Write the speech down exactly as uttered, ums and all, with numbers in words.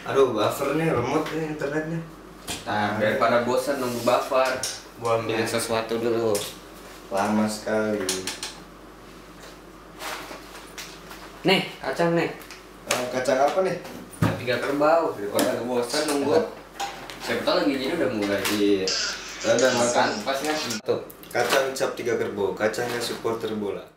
Aduh, buffer nih, remote nih internetnya. Nah, daripada bosan nunggu buffer, gua ambilin sesuatu dulu. Lama sekali. Nih, kacang nih. Eh, kacang apa nih? Tiga kerbau, daripada bosan nunggu. Siapa tahu lagi gini udah mulai. Iya. Udah makan. Pas nggak tuh. Kacang cap tiga kerbau, kacangnya supporter bola.